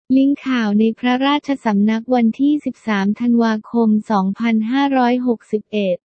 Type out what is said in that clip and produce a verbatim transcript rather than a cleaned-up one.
ลิงก์ข่าวในพระราชสำนักวันที่ สิบสาม ธันวาคม สองพันห้าร้อยหกสิบเอ็ด